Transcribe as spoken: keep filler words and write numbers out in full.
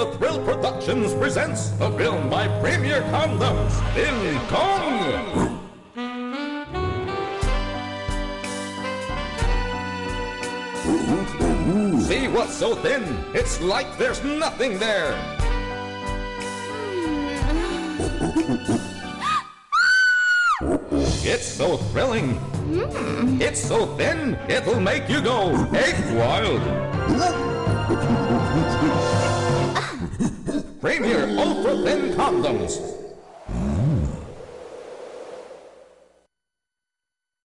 the Thrill Productions presents a film by Premiere Condoms, Thin Kong! See what's so thin? It's like there's nothing there! It's so thrilling! Mm. It's so thin, it'll make you go ape wild! Premier Ultra Thin Condoms!